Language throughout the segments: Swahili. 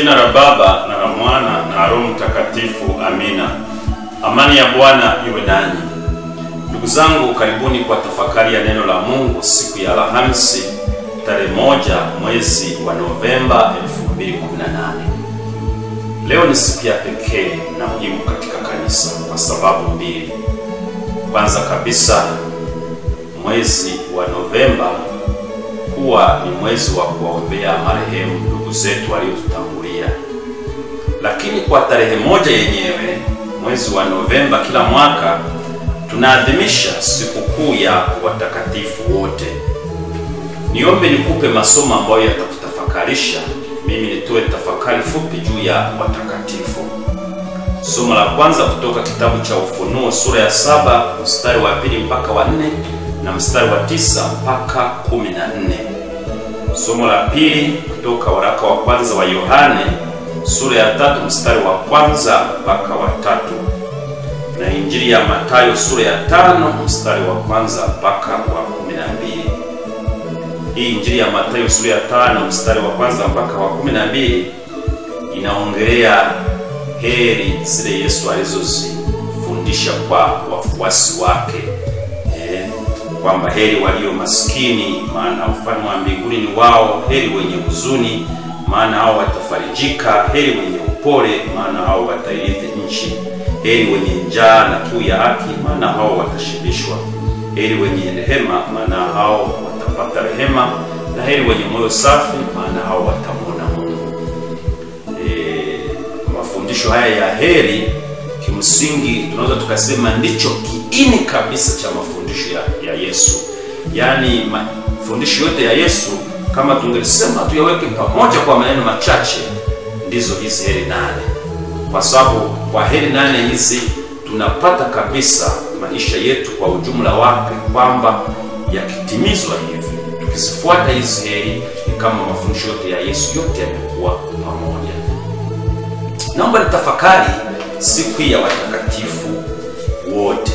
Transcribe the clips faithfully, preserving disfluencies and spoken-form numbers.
jina la Baba na la Mwana na Roho Mtakatifu. Amina. Amani ya Bwana iwe nanyi. Ndugu zangu, karibuni kwa tafakari ya neno la Mungu siku ya Alhamisi tarehe moja mwezi wa Novemba elfu mbili kumi na nane. Leo ni siku ya pekee na muhimu katika kanisa kwa sababu mbili. Kwanza kabisa, mwezi wa Novemba huwa ni mwezi wa kuombea marehemu ndugu zetu waliotutangulia. Lakini kwa tarehe moja yenyewe, mwezi wa Novemba, kila mwaka tunaadhimisha sikukuu ya watakatifu wote. Niombe nikupe masomo ambayo yatakutafakarisha. Mimi nitoe tafakari fupi juu ya watakatifu. Somo la kwanza kutoka kitabu cha Ufunuo sura ya saba mstari wa pili mpaka wa nne na mstari wa tisa mpaka kumi na nne. Somo la pili kutoka waraka wa kwanza wa Yohane sura ya tatu mstari wa kwanza mpaka wa tatu, na Injili ya Mathayo sura ya tano mstari wa kwanza mpaka wa kumi na mbili. Hii Injili ya Mathayo sura ya tano mstari wa kwanza mpaka wa kumi na mbili inaongelea heri zile Yesu alizozifundisha kwa wafuasi wake, eh, kwamba heri walio maskini, maana ufalme wa mbinguni ni wao; heri wenye huzuni, maana hao watafarijika; heri wenye upole, maana hao watairithi nchi; heri wenye njaa na kiu ya haki, maana hao watashibishwa; heri wenye rehema, maana hao watapata rehema; na heri wenye moyo safi, maana hao watamwona Mungu. E, mafundisho haya ya heri kimsingi tunaweza tukasema ndicho kiini kabisa cha mafundisho ya, ya Yesu. Yaani mafundisho yote ya Yesu, kama tungelisema tuyaweke pamoja kwa maneno machache, ndizo hizi heri nane. Kwa sababu kwa heri nane hizi tunapata kabisa maisha yetu kwa ujumla wake, kwamba yakitimizwa hivi, tukizifuata hizi heri, ni kama mafundisho yote ya Yesu yote yamekuwa pamoja. Naomba nitafakari siku ya watakatifu wote.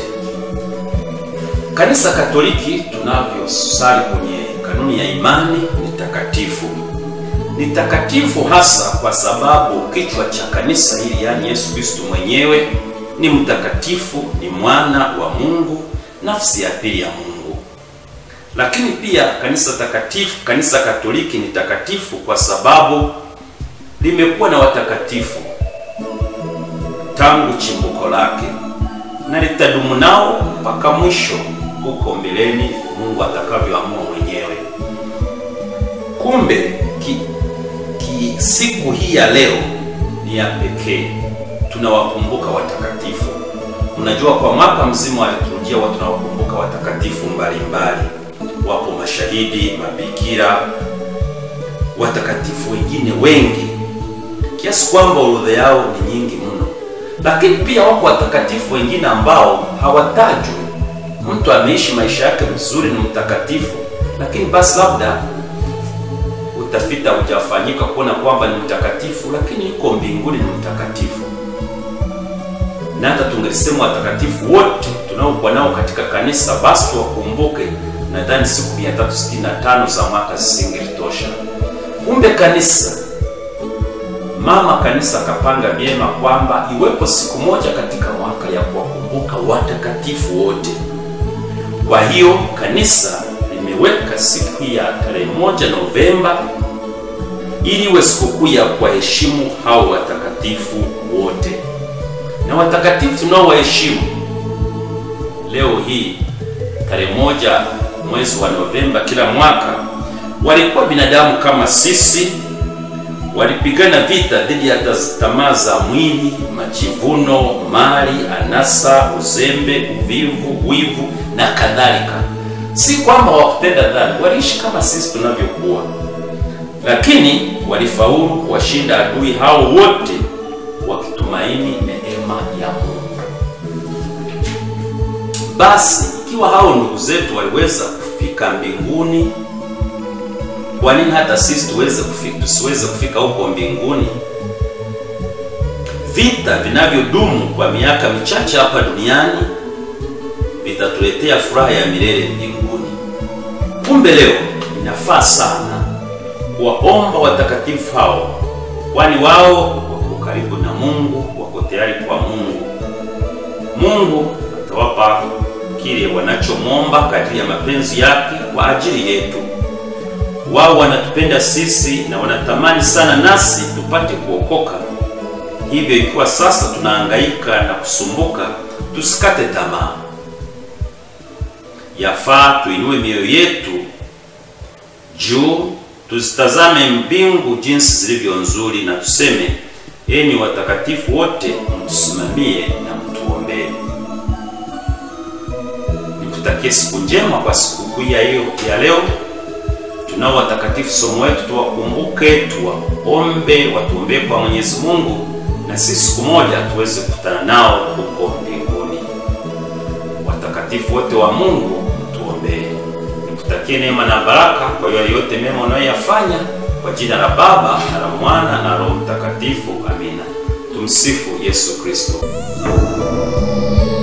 Kanisa Katoliki tunavyosali kwenye kanuni ya imani ni takatifu. Ni takatifu hasa kwa sababu kichwa cha kanisa hili, yani Yesu Kristo mwenyewe, ni mtakatifu, ni mwana wa Mungu, nafsi ya pili ya Mungu. Lakini pia kanisa takatifu, kanisa Katoliki ni takatifu kwa sababu limekuwa na watakatifu tangu chimbuko lake na litadumu nao mpaka mwisho huko mbeleni, Mungu atakavyoamua mwenyewe. Kumbe ki, ki siku hii ya leo ni ya pekee, tunawakumbuka watakatifu. Unajua, kwa mwaka mzima wa liturujia watu tunawakumbuka watakatifu mbalimbali. Wapo mashahidi, mabikira, watakatifu wengine wengi kiasi kwamba orodha yao ni nyingi mno. Lakini pia wako watakatifu wengine ambao hawatajwi. Mtu ameishi maisha yake vizuri, ni mtakatifu, lakini basi labda utafita hujafanyika kuona kwamba ni mtakatifu, lakini yuko mbinguni ni mtakatifu. Na hata tungelisema watakatifu wote tunaokuwa nao katika kanisa, basi tuwakumbuke, nadhani siku mia tatu sitini na tano za mwaka zisingelitosha. Kumbe kanisa, mama kanisa kapanga vyema kwamba iwepo siku moja katika mwaka ya kuwakumbuka watakatifu wote. Kwa hiyo kanisa limeweka siku ya tarehe moja Novemba ili iwe sikukuu ya kuwaheshimu hao watakatifu wote. Na watakatifu tunao waheshimu leo hii tarehe moja mwezi wa Novemba kila mwaka, walikuwa binadamu kama sisi. Walipigana vita dhidi ya tamaa za mwili, majivuno, mali, anasa, uzembe, uvivu, wivu na kadhalika. Si kwamba hawakutenda dhambi, waliishi kama sisi tunavyokuwa, lakini walifaulu kuwashinda adui hao wote wakitumaini neema ya Mungu. Basi ikiwa hao ndugu zetu waliweza kufika mbinguni, kwa nini hata sisi tuweze kufika, tusiweze kufika huko mbinguni? Vita vinavyodumu kwa miaka michache hapa duniani vitatuletea furaha ya milele mbinguni. Kumbe leo inafaa sana kuwaomba watakatifu hao kwani wao wako karibu na Mungu, wako tayari kwa Mungu. Mungu atawapa kile wanachomomba kadri ya mapenzi yake kwa ajili yetu. Wao wanatupenda sisi na wanatamani sana nasi tupate kuokoka. Hivyo ikiwa sasa tunahangaika na kusumbuka, tusikate tamaa. Yafaa tuinue mioyo yetu juu, tuzitazame mbingu jinsi zilivyo nzuri, na tuseme, enyi watakatifu wote, mtusimamie na mtuombee. Nikutakie siku njema kwa sikukuu ya hiyo ya leo. Tunao watakatifu somo wetu, tuwakumbuke, tuwaombe, watuombee kwa Mwenyezi Mungu, na sisi siku moja tuweze kukutana nao huko mbinguni. Watakatifu wote wa Mungu, tuombee. Nikutakie neema na baraka kwa yale yote mema unayoyafanya, kwa jina la Baba na la Mwana na Roho Mtakatifu. Amina. Tumsifu Yesu Kristo.